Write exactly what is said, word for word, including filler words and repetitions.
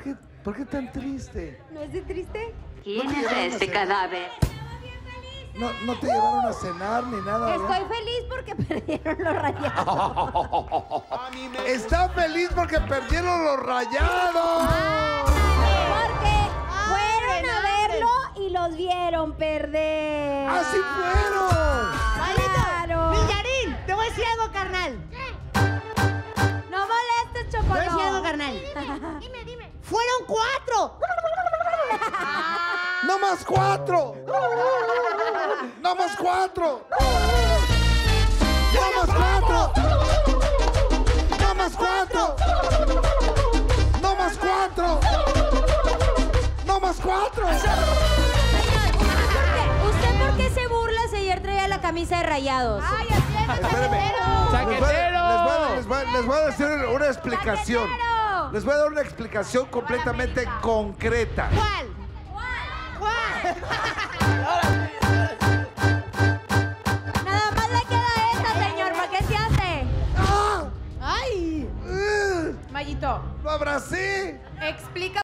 qué, ¿por qué tan triste? ¿No es de triste? ¿Quién ¿No te es llevaron a este cenar? cadáver? No, no te llevaron a cenar ni nada, ¿verdad? Estoy feliz porque perdieron los Rayados. Está feliz porque perdieron los Rayados. Porque fueron a verlo y los vieron perder. ¡Así fueron! ¡Claro! Millarín, te voy a decir algo, carnal. No molestes, Te voy a decir algo, Chocolate. carnal. Dime, dime. ¡Fueron cuatro! ¡No más cuatro! ¡No más cuatro! ¡No más cuatro! ¡No más cuatro! ¡No más cuatro! ¡No más cuatro! ¿Usted por qué se burla si ayer traía la camisa de Rayados? ¡Ay, así es! Espérame. Les voy, a, les, voy a, les, voy a, les voy a decir una explicación. ¡Chaquetero! Les voy a dar una explicación completamente concreta. ¿Cuál? ¿Cuál? Nada más le queda esta, señor. ¿Para qué se hace? ¡Ah! ¡Ay! ¡Eh! Mayito, ¡Lo abracé! explica